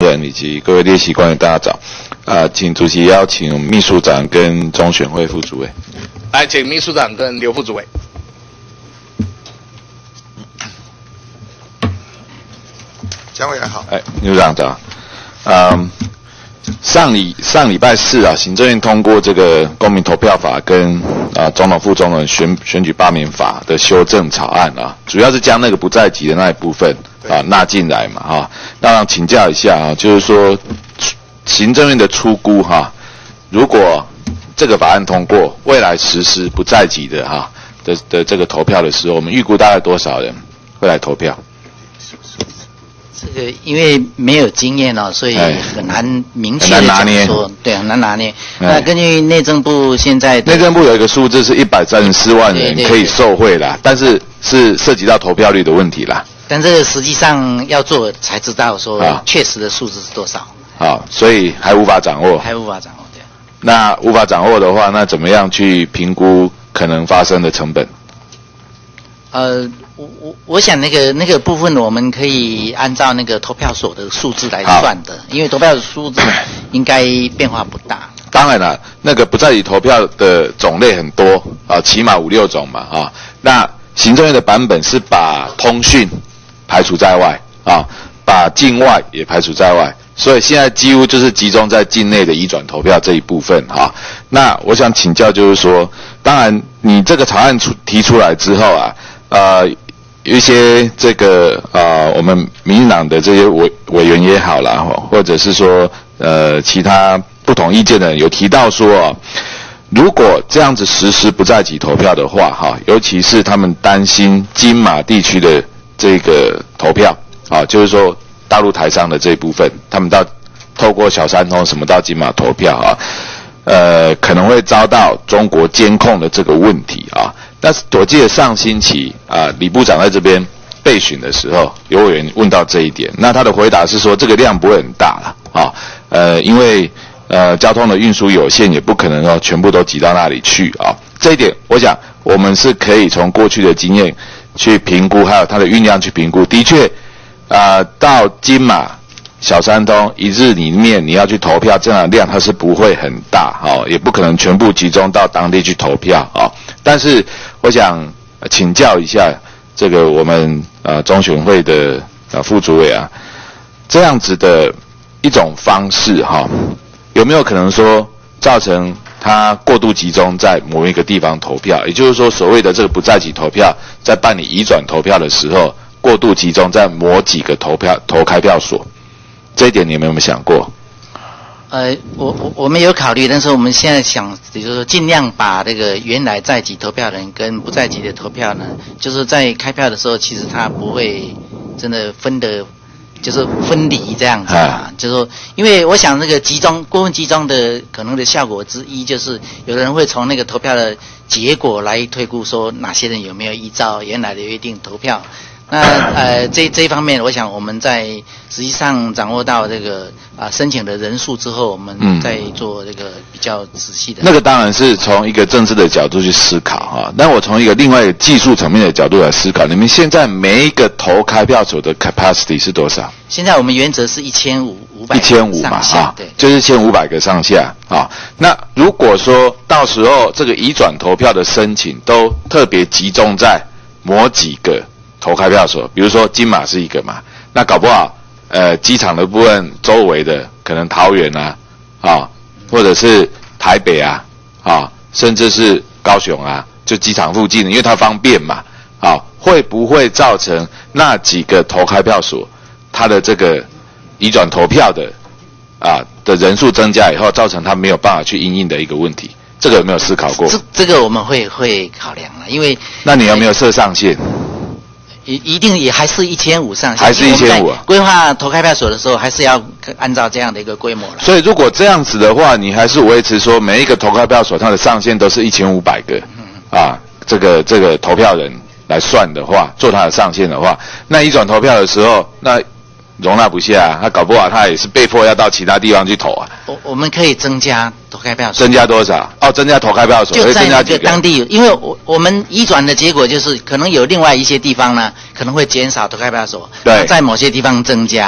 人以及各位列席官员大家早。请主席邀请秘书长跟中选会副主委。 来，请秘书长跟刘副主委。 蒋委员好。 秘书长早。上礼拜四啊，行政院通过这个公民投票法跟总统副总统选举罢免法的修正草案啊，主要是将那个不在籍的那一部分纳进来嘛哈。那请教一下啊，就是说行政院的初估哈，如果这个法案通过，未来实施不在籍的的这个投票的时候，我们预估大概多少人会来投票？ 这个因为没有经验哦，所以很难明确的讲说，对，很难拿捏。那根据内政部现在， 内政部有一个数字是134万人可以受惠啦，但是涉及到投票率的问题啦。 但这个实际上要做才知道说确实的数字是多少。 好，所以还无法掌握。 还无法掌握，对。 那无法掌握的话，那怎么样去评估可能发生的成本？ 我想那个部分我们可以按照那个投票所的数字来算的，因为投票的数字应该变化不大。 当然了，那个不在籍投票的种类很多啊，起码5、6种嘛啊。那行政院的版本是把通讯排除在外啊，把境外也排除在外，所以现在几乎就是集中在境内的移转投票这一部分哈。那我想请教就是说，当然你这个草案提出来之后啊，有一些这个我们民进党的这些委员也好啦，或者是说其他不同意见的人有提到说如果这样子实施不在籍投票的话哈，尤其是他们担心金马地区的这个投票就是说大陆台商的这一部分，他们透过小三通什么到金马投票可能会遭到中国监控的这个问题啊。但是我记得上星期李部长在这边备询的时候，有委员问到这一点，那他的回答是说这个量不会很大啦因为交通的运输有限，也不可能全部都挤到那里去啊。这一点我想我们是可以从过去的经验去评估，还有它的运量去评估。的确到金马小三通一日里面你要去投票，这样的量它是不会很大也不可能全部集中到当地去投票但是我想请教一下这个我们中选会的副主委这样子的一种方式有没有可能说造成它过度集中在某一个地方投票？也就是说，所谓的这个不在籍投票，在办理移转投票的时候，过度集中在某几个投开票所，这一点你们有没有想过？ 我们有考虑，但是我们现在想，就是说尽量把这个原来在籍投票人跟不在籍的投票呢，就是在开票的时候，其实它不会真的就是分离这样子就是说，因为我想那个过分集中的可能的效果之一，就是有的人会从那个投票的结果来推估说哪些人有没有依照原来的约定投票。那这一方面，我想我们在实际上掌握到这个申请的人数之后，我们再做这个比较仔细的。 那个当然是从一个政治的角度去思考那我从一个另外一个技术层面的角度来思考，你们现在每一个投开票所的 capacity 是多少？ 现在我们原则是1500 嘛对， 就是1500个上下那如果说到时候这个移转投票的申请都特别集中在某几个投开票所，比如说金马是一个嘛，那搞不好机场的部分周围的可能桃园或者是台北甚至是高雄就机场附近的，因为它方便嘛会不会造成那几个投开票所它的这个移转投票的人数增加以后，造成它没有办法去因应的一个问题？这个有没有思考过？ 这个我们会考量了，因为那你有没有设上限？ 一定也还是1500上下， 还是1500 规划投开票所的时候，还是要按照这样的一个规模来。 所以如果这样子的话，你还是维持说每一个投开票所它的上限都是1500个这个投票人来算的话，做它的上限的话，那移转投票的时候，那容纳不下他搞不好他也是被迫要到其他地方去投我们可以增加投开票所。 增加多少？增加投开票所， 就在那个当地，因为我们移转的结果就是，可能有另外一些地方呢，可能会减少投开票所， 对， 在某些地方增加。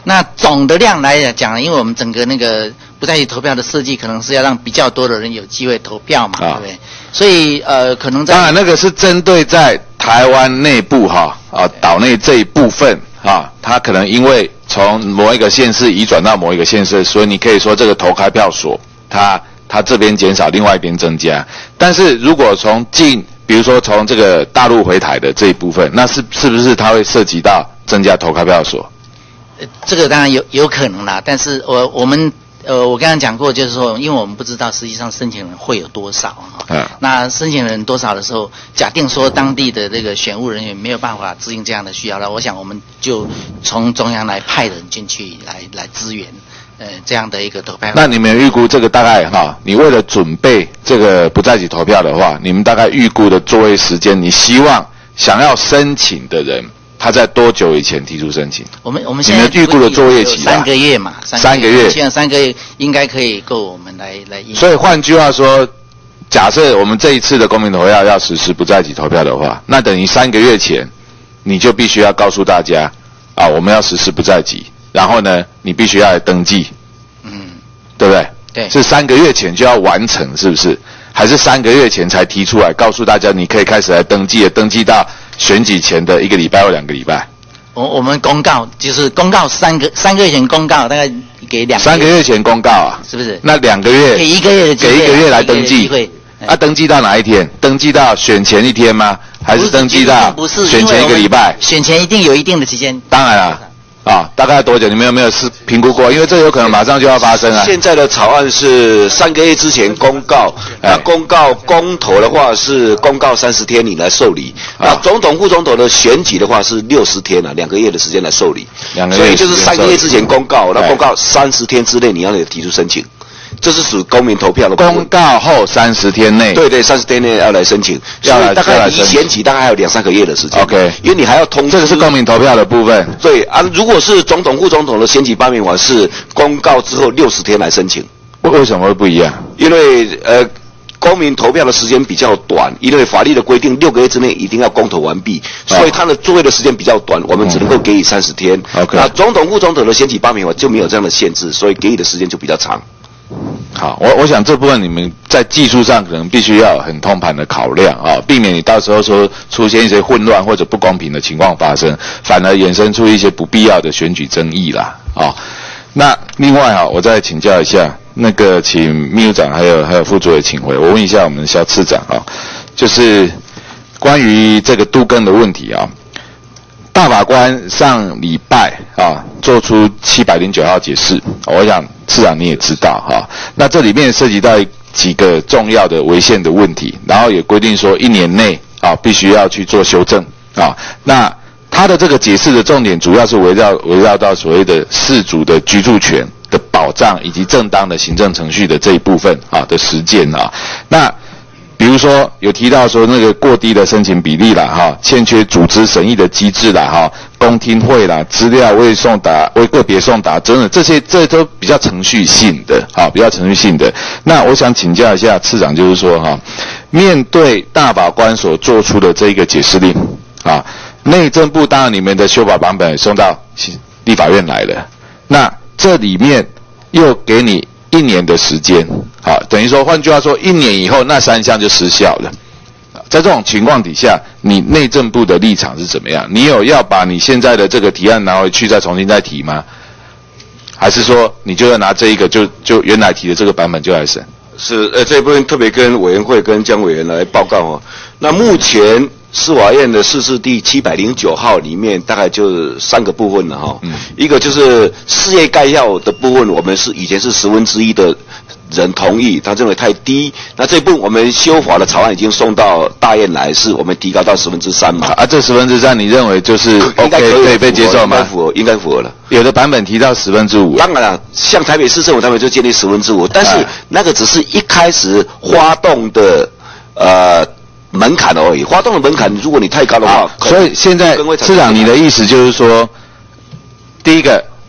那总的量来讲，因为我们整个那个不在籍投票的设计，可能是要让比较多的人有机会投票嘛，对不对？所以可能在当然那个是针对在台湾内部岛内这一部分它可能因为从某一个县市移转到某一个县市，所以你可以说这个投开票所它这边减少，另外一边增加。但是如果比如说从这个大陆回台的这一部分，那是不是它会涉及到增加投开票所？ 这个当然有可能啦，但是我刚刚讲过，就是说，因为我们不知道实际上申请人会有多少那申请人多少的时候，假定说当地的这个选务人员没有办法支应这样的需要了，我想我们就从中央来派人进去来支援这样的一个投票。 那你们预估这个大概你为了准备这个不在籍投票的话，你们大概预估的作业时间，你希望想要申请的人他在多久以前提出申请？ 我们现在预估的作业期 3个月嘛，3个月，现在3个月应该可以够我们来应。 所以换句话说，假设我们这一次的公民投票要实施不在籍投票的话，那等于3个月前你就必须要告诉大家我们要实施不在籍，然后呢你必须要来登记，对不对？ 对， 是3个月前就要完成，是不是？还是3个月前才提出来告诉大家你可以开始来登记，登记到选举前的1个礼拜或2个礼拜？ 我们公告就是公告3个月前公告，大概给2个月。 3个月前公告是不是？ 那2个月给1个月的机会， 给1个月来登记。登记到哪一天？登记到选前1天吗？还是登记到选前1个礼拜？ 选前一定有一定的期间。 当然了。大概多久？你们有没有评估过？因为这有可能马上就要发生现在的草案是3个月之前公告，那公告公投的话是公告30天你来受理，那总统副总统的选举的话是60天2个月的时间来受理，所以就是3个月之前公告，那公告30天之内你要提出申请。这是属于公民投票的公告后30天内， 对30天内要来申请，所以大概离选举大概还有2-3个月的时间。 OK， 因为你还要通知， 这个是公民投票的部分。 对如果是总统副总统的选举罢免完是公告之后60天来申请。 为什么会不一样？ 因为公民投票的时间比较短，因为法律的规定6个月之内一定要公投完毕，所以它的作业的时间比较短，我们只能够给予30天。 OK， 那总统副总统的选举罢免完就没有这样的限制，所以给予的时间就比较长。 好，我想这部分你们在技术上可能必须要很通盘的考量避免你到时候说出现一些混乱或者不公平的情况发生，反而衍生出一些不必要的选举争议啦那另外我再请教一下，那个请秘书长还有副主委请回，我问一下我们的萧次长就是关于这个都更的问题大法官上礼拜做出709号解释，我想次长你也知道那这里面涉及到几个重要的违宪的问题，然后也规定说1年内必须要去做修正那他的这个解释的重点主要是围绕到所谓的氏族的居住权的保障以及正当的行政程序的这一部分的实践那比如说有提到说那个过低的申请比例啦欠缺组织审议的机制啦公听会啦，资料未个别送达等等，这都比较程序性的比较程序性的。那我想请教一下次长，就是说面对大法官所做出的这个解释令内政部当然你们的修法版本送到立法院来了，那这里面又给你1年的时间等于说换句话说1年以后那3项就失效了。在这种情况底下，你内政部的立场是怎么样？你有要把你现在的这个提案拿回去再重新再提吗？还是说你就要拿这一个就原来提的这个版本就来审？ 是这一部分特别跟委员会跟江委员来报告那目前司法院的释字第709号里面大概就3个部分了一个就是事业概要的部分，我们以前是1/10的人同意，他认为太低，那这部分我们修法的草案已经送到大院来，是我们提高到3%嘛这3%你认为就是 OK 可以被接受吗？ 应该符合了。 有的版本提到5%。 当然了，像台北市政府他们就建立5%，但是那个只是一开始发动的门槛而已，发动的门槛如果你太高的话， 所以现在市长你的意思就是说，第一个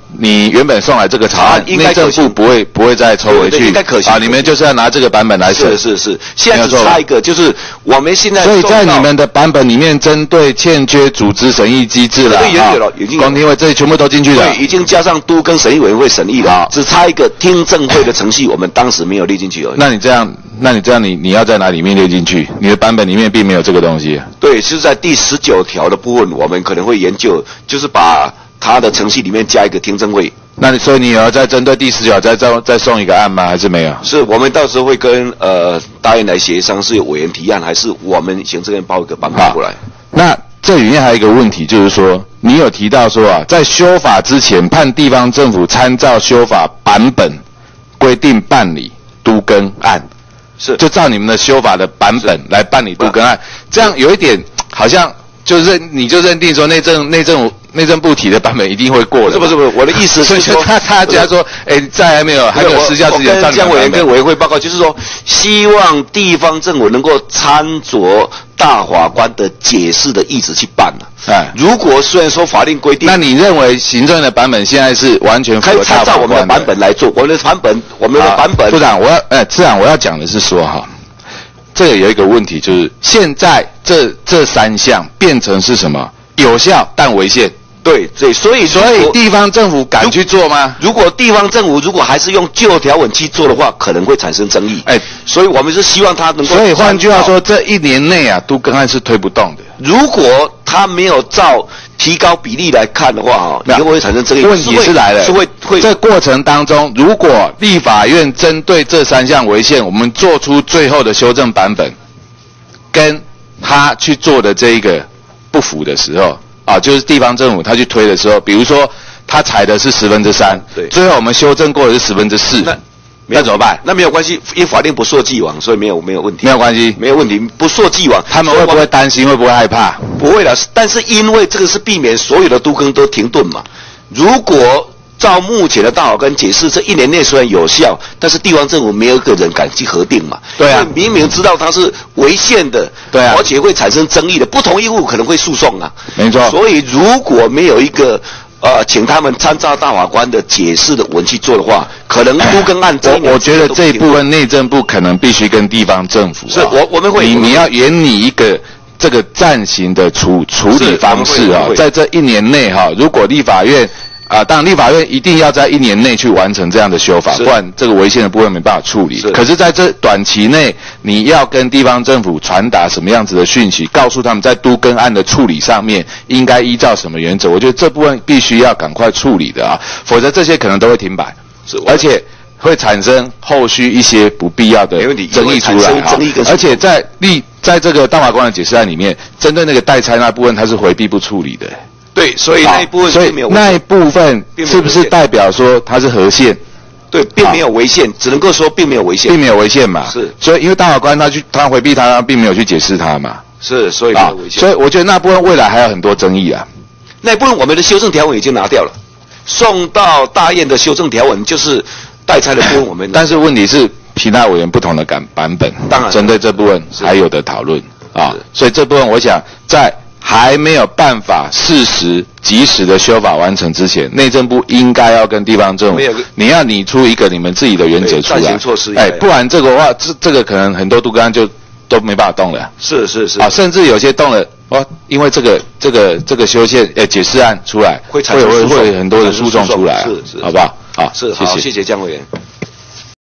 你原本送来这个草案，内政部不会再抽回去， 应该可行啊，你们就是要拿这个版本来审。 是，现在只差一个，就是我们现在所以在你们的版本里面，针对欠缺组织审议机制了， 已经公听会这些全部都进去了， 对，已经加上都更审议委员会审议了，只差一个听证会的程序，我们当时没有列进去而已。 那你这样，你要在哪里面列进去？你的版本里面并没有这个东西。 对，是在第19条的部分，我们可能会研究，就是把它的程序里面加一个听证会。 那所以你也要再针对第19条再送一个案吗？还是没有？ 是我们到时候会跟大院来协商，是有委员提案，还是我们行政院报一个版本过来？ 那这里面还有一个问题，就是说你有提到说啊，在修法之前，判地方政府参照修法版本规定办理都更案， 是就照你们的修法的版本来办理都更案，这样有一点好像你就认定说内政部提的版本一定会过的。 不是，我的意思是说， 他家说，在还没有失效之前， 我跟江委员跟委员会报告，就是说，希望地方政府能够参照大法官的解释的意思去办了。如果虽然说法令规定， 那你认为行政的版本现在是完全符合大法官的？ 参照我们的版本来做，我们的版本。 部长，我要讲的是说哈。这个有一个问题，就是现在这3项变成是什么？有效但违宪。 对，所以地方政府敢去做吗？ 如果地方政府如果还是用旧条文去做的话，可能会产生争议。所以我们是希望他能够。 所以换句话说，这1年内啊，都更案是推不动的。 如果他没有照提高比例来看的话，以后会产生争议。 问题是来了， 会这过程当中，如果立法院针对这3项违宪，我们做出最后的修正版本，跟他去做的这一个不符的时候。就是地方政府他去推的时候，比如说他采的是3%，对，最后我们修正过的是4%，那怎么办？ 那没有关系，因为法令不溯既往，所以没有问题。 没有关系， 没有问题，不溯既往。 他们会不会担心？会不会害怕？ 不会的，但是因为这个是避免所有的都更都停顿嘛。如果照目前的大法官解释，这1年内虽然有效，但是地方政府没有一个人敢去核定嘛。 对啊， 明明知道它是违宪的， 对啊， 而且会产生争议的，不同意户可能会诉讼啊。 没错。 所以如果没有一个请他们参照大法官的解释的文去做的话，可能都更案我觉得这一部分内政部可能必须跟地方政府是我们会你要研拟一个这个暂行的处理方式在这1年内如果立法院当然立法院一定要在1年内去完成这样的修法，不然这个违宪的部分没办法处理。可是在这短期内，你要跟地方政府传达什么样子的讯息，告诉他们在都更案的处理上面应该依照什么原则，我觉得这部分必须要赶快处理的否则这些可能都会停摆，而且会产生后续一些不必要的争议出来而且在这个大法官的解释案里面，针对那个代差那部分，它是回避不处理的。 对，所以那一部分并没有， 那一部分是不是代表说它是合宪？ 对，并没有违宪，只能够说并没有违宪， 并没有违宪嘛。 是， 所以因为大法官他回避他并没有去解释它嘛。 是，所以没有违宪。 所以我觉得那部分未来还有很多争议啊。 那一部分我们的修正条文已经拿掉了，送到大院的修正条文就是代差的部分我们。 但是问题是，其他委员不同的版本， 当然针对这部分还有的讨论所以这部分我想在还没有办法及时的修法完成之前，内政部应该要跟地方政府，你要拟出一个你们自己的原则出来， 暂行措施。 不然这个的话，这个可能很多都更案就都没办法动了。 是甚至有些动了因为这个修宪解释案出来，会很多的诉讼出来，好不好？ 好，谢谢江委员。